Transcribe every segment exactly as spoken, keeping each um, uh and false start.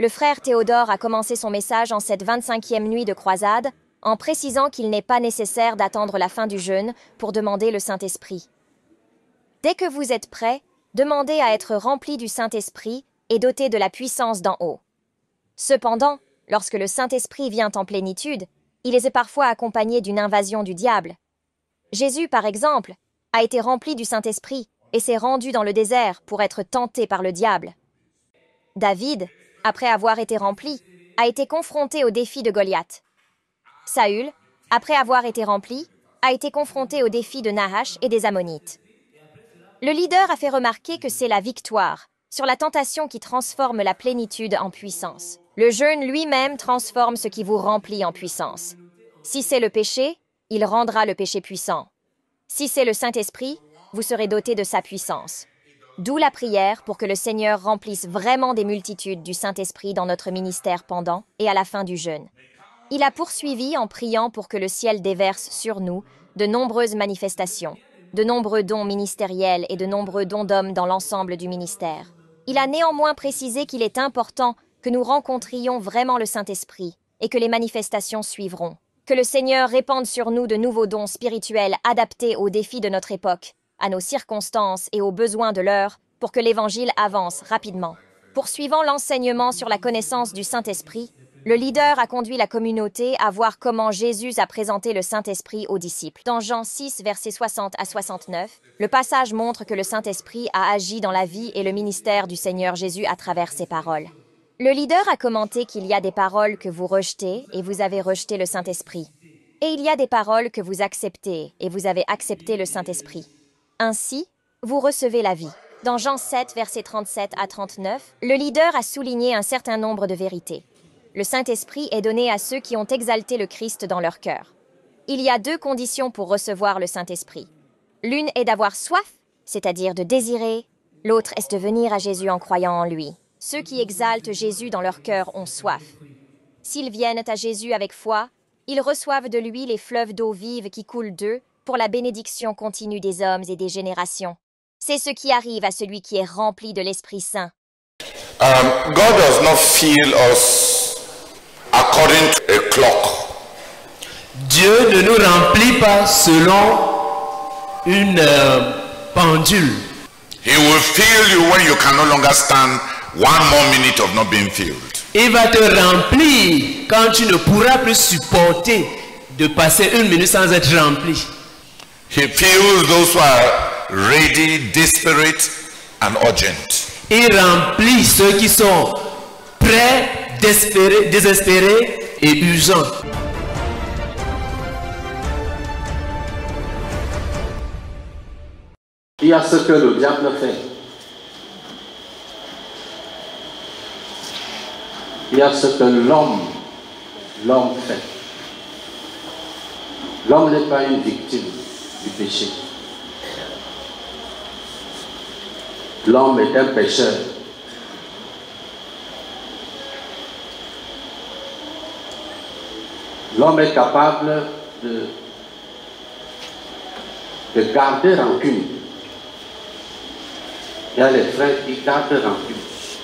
Le frère Théodore a commencé son message en cette vingt-cinquième nuit de croisade en précisant qu'il n'est pas nécessaire d'attendre la fin du jeûne pour demander le Saint-Esprit. Dès que vous êtes prêts, demandez à être remplis du Saint-Esprit et dotés de la puissance d'en haut. Cependant, lorsque le Saint-Esprit vient en plénitude, il est parfois accompagné d'une invasion du diable. Jésus, par exemple, a été rempli du Saint-Esprit et s'est rendu dans le désert pour être tenté par le diable. David, après avoir été rempli, a été confronté au défi de Goliath. Saül, après avoir été rempli, a été confronté au défi de Nahash et des Ammonites. Le leader a fait remarquer que c'est la victoire sur la tentation qui transforme la plénitude en puissance. Le jeûne lui-même transforme ce qui vous remplit en puissance. Si c'est le péché, il rendra le péché puissant. Si c'est le Saint-Esprit, vous serez doté de sa puissance. D'où la prière pour que le Seigneur remplisse vraiment des multitudes du Saint-Esprit dans notre ministère pendant et à la fin du jeûne. Il a poursuivi en priant pour que le ciel déverse sur nous de nombreuses manifestations, de nombreux dons ministériels et de nombreux dons d'hommes dans l'ensemble du ministère. Il a néanmoins précisé qu'il est important que nous rencontrions vraiment le Saint-Esprit et que les manifestations suivront. Que le Seigneur répande sur nous de nouveaux dons spirituels adaptés aux défis de notre époque, à nos circonstances et aux besoins de l'heure, pour que l'Évangile avance rapidement. Poursuivant l'enseignement sur la connaissance du Saint-Esprit, le leader a conduit la communauté à voir comment Jésus a présenté le Saint-Esprit aux disciples. Dans Jean six, versets soixante à soixante-neuf, le passage montre que le Saint-Esprit a agi dans la vie et le ministère du Seigneur Jésus à travers ses paroles. Le leader a commenté qu'il y a des paroles que vous rejetez et vous avez rejeté le Saint-Esprit. Et il y a des paroles que vous acceptez et vous avez accepté le Saint-Esprit. Ainsi, vous recevez la vie. Dans Jean sept, versets trente-sept à trente-neuf, le leader a souligné un certain nombre de vérités. Le Saint-Esprit est donné à ceux qui ont exalté le Christ dans leur cœur. Il y a deux conditions pour recevoir le Saint-Esprit. L'une est d'avoir soif, c'est-à-dire de désirer. L'autre est de venir à Jésus en croyant en lui. Ceux qui exaltent Jésus dans leur cœur ont soif. S'ils viennent à Jésus avec foi, ils reçoivent de lui les fleuves d'eau vive qui coulent d'eux pour la bénédiction continue des hommes et des générations. C'est ce qui arrive à celui qui est rempli de l'Esprit Saint. Um, God does not fill us according to a clock. Dieu ne nous remplit pas selon une euh, pendule. He will fill you when you can no longer stand one more minute of not being filled. Il va te remplir quand tu ne pourras plus supporter de passer une minute sans être rempli. He fills those who are ready, desperate, and urgent. Il remplit ceux qui sont prêts, désespérés, désespérés et urgents. Il y a ce que le diable fait. Il y a ce que l'homme, l'homme fait. L'homme n'est pas une victime du péché. L'homme est un pécheur. L'homme est capable de, de garder rancune. Il y a les frères qui gardent rancune.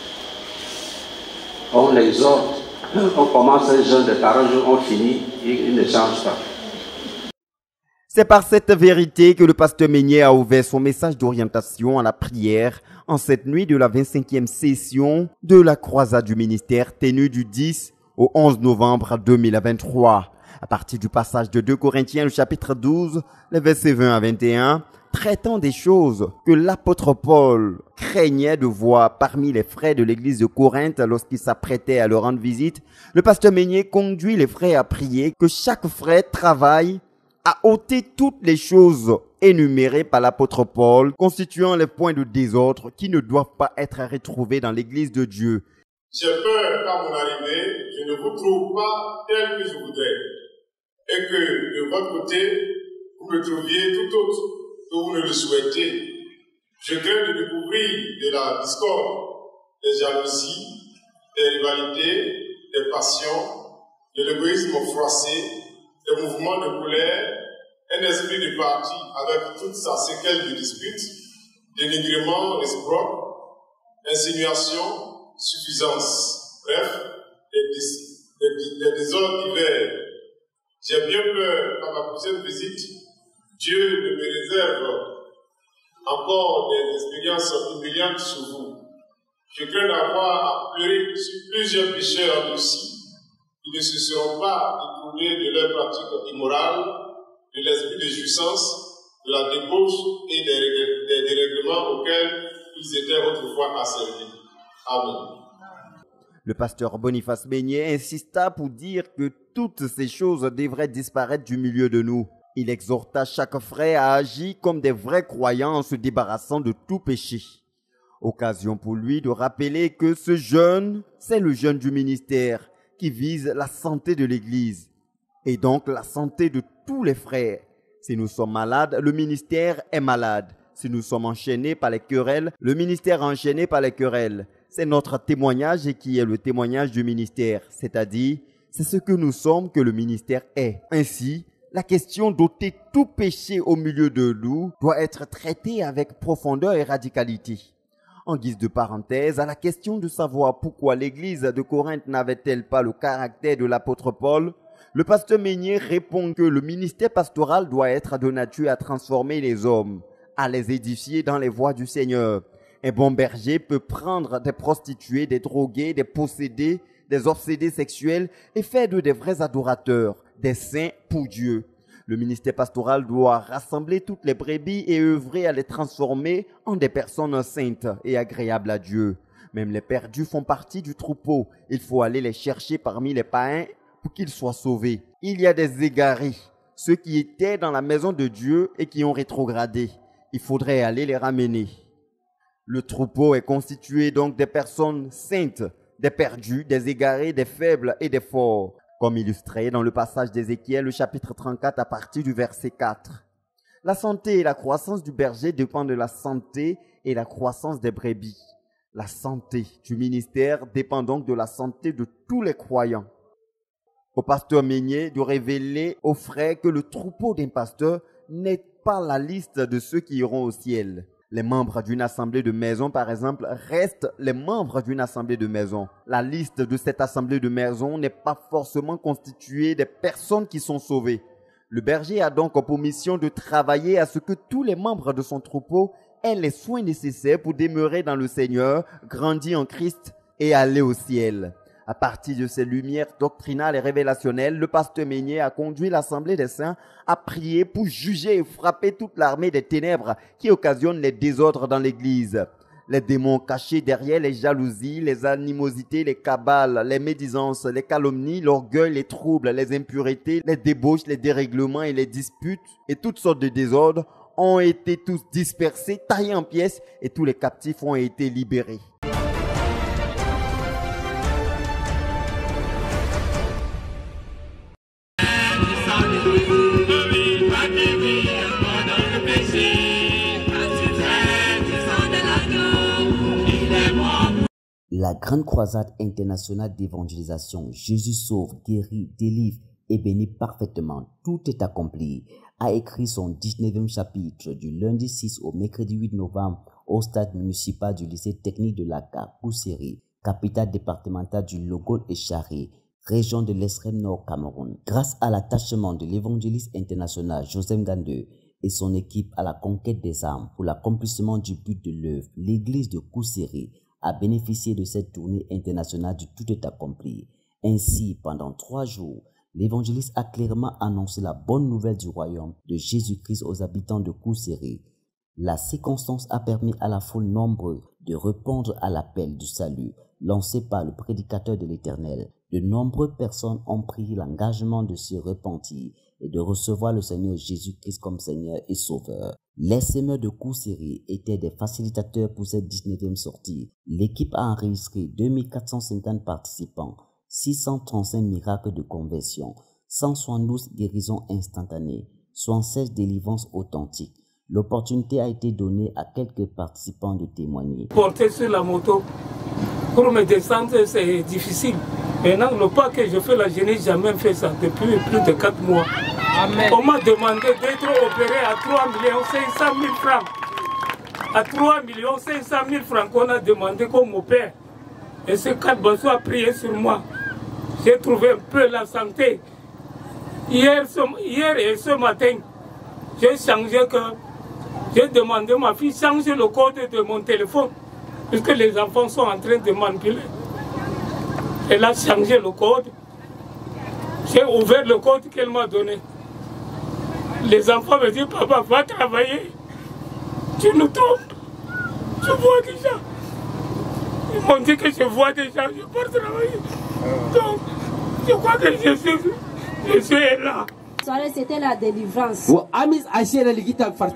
On l'exhorte, on commence un jeûne de quarante jours, on finit, il ne change pas. C'est par cette vérité que le pasteur Meignet a ouvert son message d'orientation à la prière en cette nuit de la vingt-cinquième session de la croisade du ministère tenue du dix au onze novembre deux mille vingt-trois. À partir du passage de deux Corinthiens, le chapitre douze, les versets vingt à vingt et un, traitant des choses que l'apôtre Paul craignait de voir parmi les frères de l'église de Corinthe lorsqu'il s'apprêtait à leur rendre visite, le pasteur Meignet conduit les frères à prier que chaque frère travaille à ôter toutes les choses énumérées par l'apôtre Paul, constituant les points de désordre qui ne doivent pas être retrouvés dans l'église de Dieu. J'ai peur qu'à mon arrivée, je ne vous trouve pas tel que je voudrais, et que de votre côté, vous me trouviez tout autre que vous ne le souhaitez. Je crains de découvrir de la discorde, des jalousies, des rivalités, des passions, de l'égoïsme froissé, des mouvements de colère, un esprit de parti avec toute sa séquelle de dispute, dénigrement réciproque, insinuation, suffisance. Bref, des, des, des désordres divers. J'ai bien peur, à ma prochaine visite, Dieu ne me réserve encore des expériences humiliantes sur vous. Je crains d'avoir à pleurer sur plusieurs pécheurs endurcis qui ne se seront pas détournés de leurs pratiques immorales, de l'esprit de jouissance, de la débauche et des, des dérèglements auxquels ils étaient autrefois asservis. Amen. Le pasteur Boniface Meignet insista pour dire que toutes ces choses devraient disparaître du milieu de nous. Il exhorta chaque frère à agir comme des vrais croyants en se débarrassant de tout péché. Occasion pour lui de rappeler que ce jeûne, c'est le jeûne du ministère qui vise la santé de l'Église et donc la santé de tous les frères. Si nous sommes malades, le ministère est malade. Si nous sommes enchaînés par les querelles, le ministère est enchaîné par les querelles. C'est notre témoignage et qui est le témoignage du ministère, c'est-à-dire c'est ce que nous sommes que le ministère est. Ainsi, la question d'ôter tout péché au milieu de nous doit être traitée avec profondeur et radicalité. En guise de parenthèse, à la question de savoir pourquoi l'église de Corinthe n'avait-elle pas le caractère de l'apôtre Paul, le pasteur Meignet répond que le ministère pastoral doit être de nature à transformer les hommes, à les édifier dans les voies du Seigneur. Un bon berger peut prendre des prostituées, des drogués, des possédés, des obsédés sexuels et faire d'eux des vrais adorateurs, des saints pour Dieu. Le ministère pastoral doit rassembler toutes les brebis et œuvrer à les transformer en des personnes saintes et agréables à Dieu. Même les perdus font partie du troupeau. Il faut aller les chercher parmi les païens pour qu'ils soient sauvés. Il y a des égarés, ceux qui étaient dans la maison de Dieu et qui ont rétrogradé. Il faudrait aller les ramener. Le troupeau est constitué donc des personnes saintes, des perdus, des égarés, des faibles et des forts, comme illustré dans le passage d'Ézéchiel, le chapitre trente-quatre à partir du verset quatre. La santé et la croissance du berger dépendent de la santé et la croissance des brebis. La santé du ministère dépend donc de la santé de tous les croyants. Au pasteur Meignet de révéler aux frères que le troupeau d'un pasteur n'est pas la liste de ceux qui iront au ciel. Les membres d'une assemblée de maison, par exemple, restent les membres d'une assemblée de maison. La liste de cette assemblée de maison n'est pas forcément constituée des personnes qui sont sauvées. Le berger a donc pour mission de travailler à ce que tous les membres de son troupeau aient les soins nécessaires pour demeurer dans le Seigneur, grandir en Christ et aller au ciel. À partir de ces lumières doctrinales et révélationnelles, le pasteur Meignet a conduit l'Assemblée des saints à prier pour juger et frapper toute l'armée des ténèbres qui occasionnent les désordres dans l'Église. Les démons cachés derrière les jalousies, les animosités, les cabales, les médisances, les calomnies, l'orgueil, les troubles, les impuretés, les débauches, les dérèglements et les disputes et toutes sortes de désordres ont été tous dispersés, taillés en pièces et tous les captifs ont été libérés. La grande croisade internationale d'évangélisation, Jésus sauve, guérit, délivre et bénit parfaitement, tout est accompli, a écrit son dix-neuvième chapitre du lundi six au mercredi huit novembre au stade municipal du lycée technique de la Kousséri, capitale départementale du Logone et Charé, région de l'extrême nord Cameroun. Grâce à l'attachement de l'évangéliste international Joseph Gandeux et son équipe à la conquête des âmes pour l'accomplissement du but de l'œuvre, l'église de Kousséri a bénéficié de cette tournée internationale du tout est accompli. Ainsi, pendant trois jours, l'évangéliste a clairement annoncé la bonne nouvelle du royaume de Jésus-Christ aux habitants de Kousséri. La circonstance a permis à la foule nombreuse de répondre à l'appel du salut lancé par le prédicateur de l'Éternel. De nombreuses personnes ont pris l'engagement de se repentir et de recevoir le Seigneur Jésus-Christ comme Seigneur et Sauveur. Les semeurs de Kousséri étaient des facilitateurs pour cette dix-neuvième sortie. L'équipe a enregistré deux mille quatre cent cinquante participants, six cent trente-cinq miracles de conversion, cent soixante-douze guérisons instantanées, soixante-seize délivrances authentiques. L'opportunité a été donnée à quelques participants de témoigner. Porter sur la moto, pour me descendre, c'est difficile. Maintenant, le pas que je fais là, je n'ai jamais fait ça depuis plus de quatre mois. Amen. On m'a demandé d'être opéré à trois millions cinq cent mille francs. À trois millions cinq cent mille francs qu'on a demandé qu'on m'opère. Et ce Kalbasso a prié sur moi. J'ai trouvé un peu la santé. Hier, ce, hier et ce matin, j'ai changé que j'ai demandé à ma fille de changer le code de mon téléphone, puisque les enfants sont en train de manipuler. Elle a changé le code. J'ai ouvert le code qu'elle m'a donné. Les enfants me disent, papa, va travailler. Tu nous trompes. Je vois déjà. Ils m'ont dit que je vois déjà, je peux travailler. Donc, je crois que je suis, je suis là. C'était la délivrance. Mais aujourd'hui,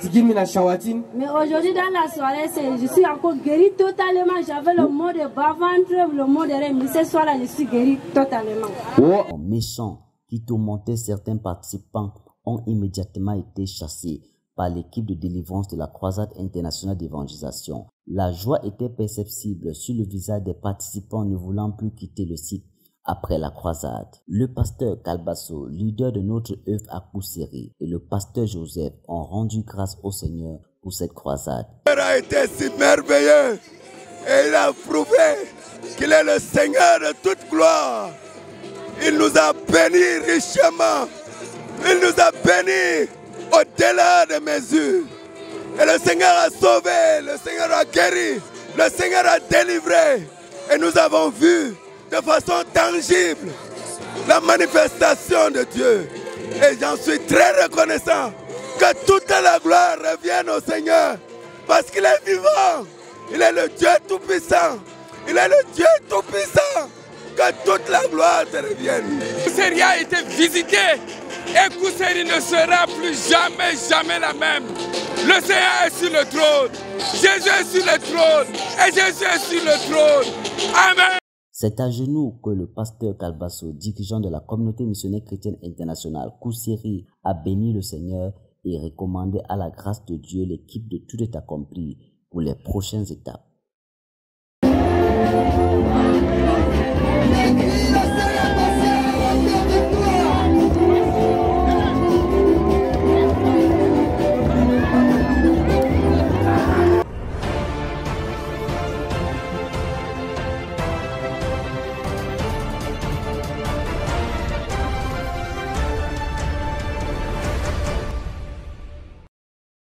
dans la soirée, je suis encore guérie totalement. J'avais le mot de bas-ventre, le mot de rein. Mais ce soir-là, je suis guérie totalement. Les méchants qui tourmentaient certains participants ont immédiatement été chassés par l'équipe de délivrance de la Croisade internationale d'évangélisation. La joie était perceptible sur le visage des participants ne voulant plus quitter le site après la croisade. Le pasteur Kalbasso, leader de notre œuvre à Kousséri, et le pasteur Joseph ont rendu grâce au Seigneur pour cette croisade. Il a été si merveilleux et il a prouvé qu'il est le Seigneur de toute gloire. Il nous a bénis richement. Il nous a bénis au-delà de mesure. Et le Seigneur a sauvé, le Seigneur a guéri, le Seigneur a délivré. Et nous avons vu de façon tangible la manifestation de Dieu. Et j'en suis très reconnaissant que toute la gloire revienne au Seigneur. Parce qu'il est vivant. Il est le Dieu Tout-Puissant. Il est le Dieu Tout-Puissant. Que toute la gloire te revienne. Kousséri a été visité. Et Kousséri ne sera plus jamais, jamais la même. Le Seigneur est sur le trône. Jésus est sur le trône. Et Jésus est sur le trône. Amen. C'est à genoux que le pasteur Kalbasso, dirigeant de la communauté missionnaire chrétienne internationale Kousséri, a béni le Seigneur et recommandé à la grâce de Dieu l'équipe de tout est accompli pour les prochaines étapes.